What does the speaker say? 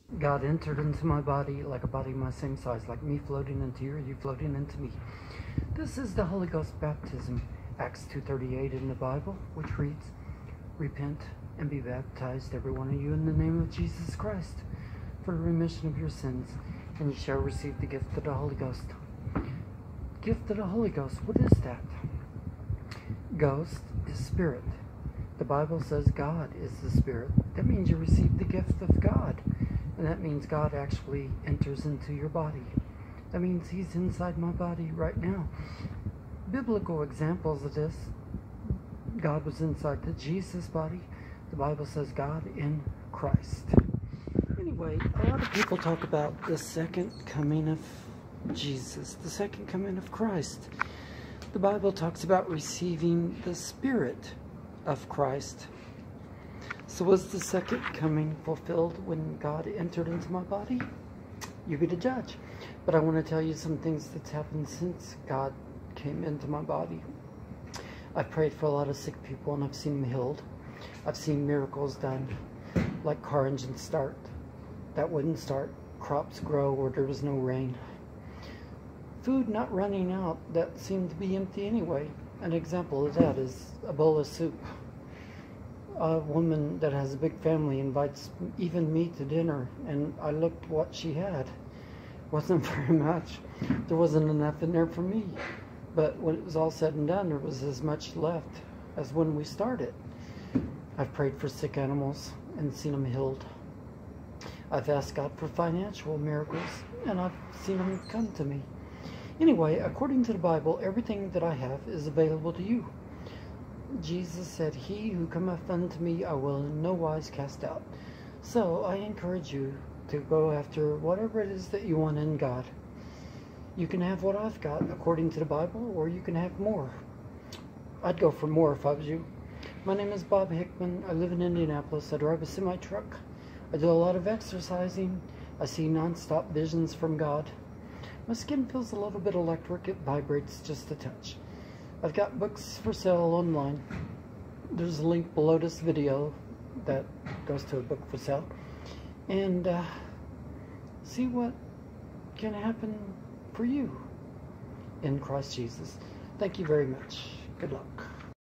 God entered into my body like a body my same size, like me floating into you or you floating into me. This is the Holy Ghost baptism, Acts 2:38 in the Bible, which reads, "Repent and be baptized, every one of you, in the name of Jesus Christ, for the remission of your sins, and you shall receive the gift of the Holy Ghost." Gift of the Holy Ghost, what is that? Ghost is spirit. The Bible says God is the Spirit. That means you receive the gift of God. And that means God actually enters into your body. That means He's inside my body right now. Biblical examples of this: God was inside the Jesus body. The Bible says God in Christ. Anyway, a lot of people talk about the second coming of Jesus, the second coming of Christ. The Bible talks about receiving the Spirit of Christ. So was the second coming fulfilled when God entered into my body? You be the judge. But I want to tell you some things that's happened since God came into my body. I've prayed for a lot of sick people and I've seen them healed. I've seen miracles done, like car engines start that wouldn't start, crops grow where there was no rain, food not running out that seemed to be empty anyway. An example of that is a bowl of soup. A woman that has a big family invites even me to dinner, and I looked what she had. Wasn't very much. There wasn't enough in there for me. But when it was all said and done, there was as much left as when we started. I've prayed for sick animals and seen them healed. I've asked God for financial miracles, and I've seen them come to me. Anyway, according to the Bible, everything that I have is available to you. Jesus said, "He who cometh unto me I will in no wise cast out." So I encourage you to go after whatever it is that you want in God. You can have what I've got according to the Bible, or you can have more. I'd go for more if I was you. My name is Bob Hickman. I live in Indianapolis. I drive a semi-truck. I do a lot of exercising. I see non-stop visions from God. My skin feels a little bit electric. It vibrates just a touch. I've got books for sale online. There's a link below this video that goes to a book for sale. And see what can happen for you in Christ Jesus. Thank you very much. Good luck.